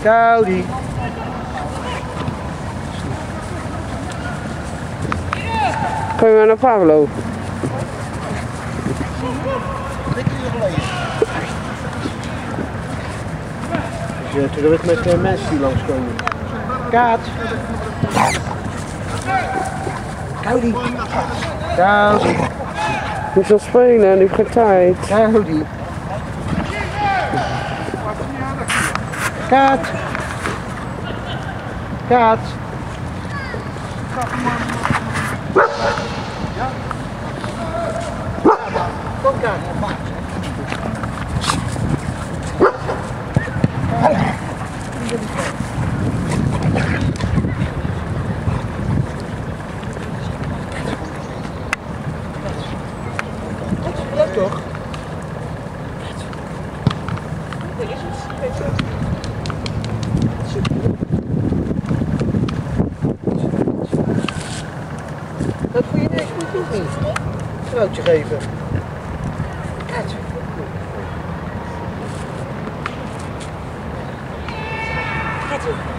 Koudie. Ga je maar naar Pablo? Dus toen werd met mensen die langskomen. Kaat. Koudie. Koudie. Je zal spelen en nu geen tijd. Koudie. Kaat. Kaat. Kom Kaat. Leuk toch? Dat vond je niks goed of niet? Een broodje geven. Kijk. Kijk.